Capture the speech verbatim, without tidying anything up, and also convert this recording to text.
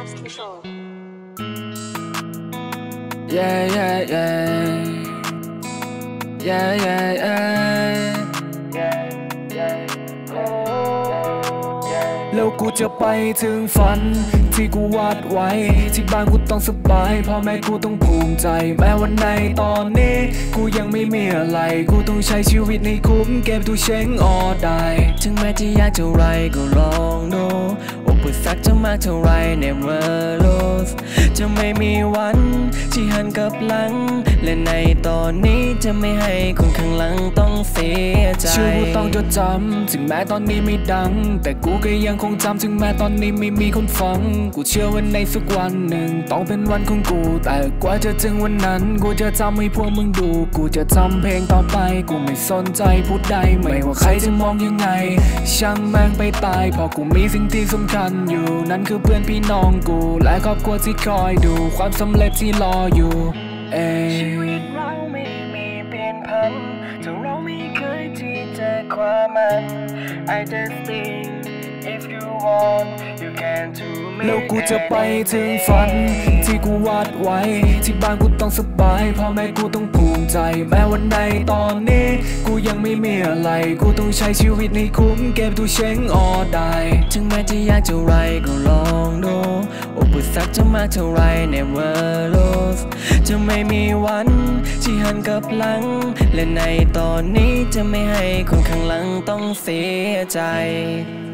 Vibes Control Yeah, yeah, yeah. Yeah, yeah, yeah.แล้วกูจะไปถึงฝันที่กูวาดไว้ที่บ้านกูต้องสบายพ่อแม่กูต้องภูมิใจแม้วันในตอนนี้กูยังไม่มีอะไรกูต้องใช้ชีวิตในคุ้มเก็บทุกเช้งออได้ถึงแม้จะยากเท่าไรก็ลองดูอุปสรรคจะมากเท่าไร never lose จะไม่มีวันที่หันกลับหลังและในตอนนี้จะไม่ให้คนข้างหลังต้องเสียใจชื่อกูต้องจดจำถึงแม้ตอนนี้ไม่ดังแต่กูก็ยังคงจำถึงแม้ตอนนี้ไม่มีคนฟังกูเชื่อว่าในสักวันหนึ่งต้องเป็นวันของกูแต่กว่าจะถึงวันนั้นกูจะทำให้พวกมึงดูกูจะทำเพลงต่อไปกูไม่สนใจพูดใดไม่ว่าใครจะมองยังไงช่างแม่งไปตายเพราะกูมีสิ่งที่สำคัญอยู่นั่นคือเพื่อนพี่น้องกูและครอบครัวที่คอยดูความสำเร็จที่รออยู่เองชีวิตเราไม่มีเปลี่ยนผันถ้าเราไม่เคยที่จะความมัน I just think if you want you can do me แล้วกูจะไปถึงฝันที่กูวาดไว้ที่บ้านกูต้องสบายพ่อแม่กูต้องภูมิใจแม้วันในตอนนี้กูยังไม่มีอะไรกูต้องใช้ชีวิตในคุ้มเก็บทุกเช้งออได้ถึงแม้จะยากเท่าไรก็ลองดูอุปสรรคจะมากเท่าไร never lose จะไม่มีวันที่หันกลับหลังและในตอนนี้จะไม่ให้คนข้างหลังต้องเสียใจ